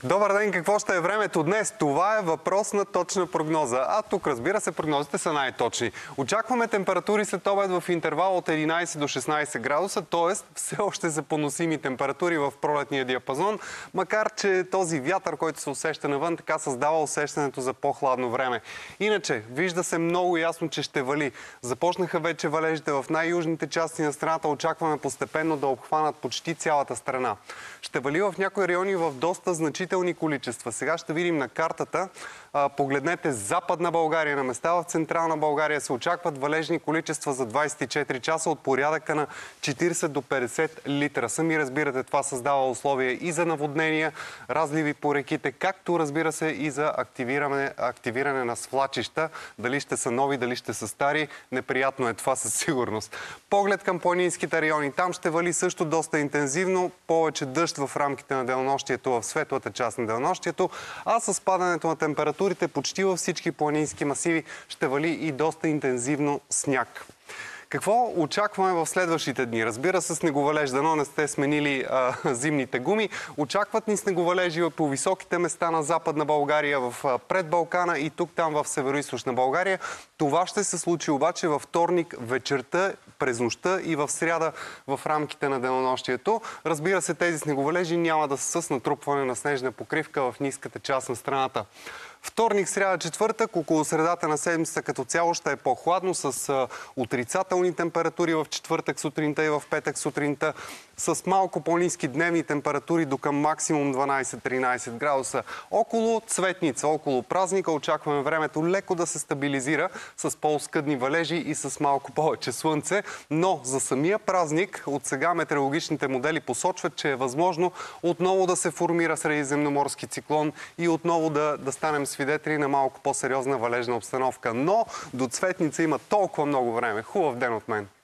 Добър ден! Какво ще е времето днес? Това е въпрос на точна прогноза. А тук, разбира се, прогнозите са най-точни. Очакваме температури след обед в интервал от 11 до 16 градуса, т.е. все още са поносими температури в пролетния диапазон, макар че този вятър, който се усеща навън, така създава усещането за по-хладно време. Иначе, вижда се много ясно, че ще вали. Започнаха вече валежите в най-южните части на страната. Очакваме постепенно да обхванат почти цялата страна. Ще вали в някои райони в доста значителни количества. Сега ще видим на картата. Погледнете Западна България. На места в Централна България се очакват валежни количества за 24 часа от порядъка на 40 до 50 литра. Сами разбирате, това създава условия и за наводнения, разливи по реките, както разбира се и за активиране на свлачища. Дали ще са нови, дали ще са стари, неприятно е това със сигурност. Поглед към планинските райони. Там ще вали също доста интензивно. Повече дъжд в рамките на денонощието, в светлата част на денонощието, а с падането на температурите почти във всички планински масиви ще вали и доста интензивно сняг. Какво очакваме в следващите дни? Разбира се, снеговалеж, дано не сте сменили зимните гуми. Очакват ни снеговалежи по високите места на Западна България, в предбалкана и тук-там в североизточна България. Това ще се случи обаче във вторник вечерта, през нощта и в сряда в рамките на денонощието. Разбира се, тези снеговалежи няма да са с натрупване на снежна покривка в ниската част на страната. Вторник, сряда, четвъртък, около средата на седмицата като цяло ще е по-хладно, с отрицателни температури в четвъртък сутринта и в петък сутринта, с малко по-ниски дневни температури до към максимум 12-13 градуса. Около Цветница, около празника очакваме времето леко да се стабилизира с по-оскъдни валежи и с малко повече слънце, но за самия празник от сега метеорологичните модели посочват, че е възможно отново да се формира средиземноморски циклон и отново да станем свидетели на малко по-сериозна валежна обстановка. Но до Цветница има толкова много време. Хубав ден от мен!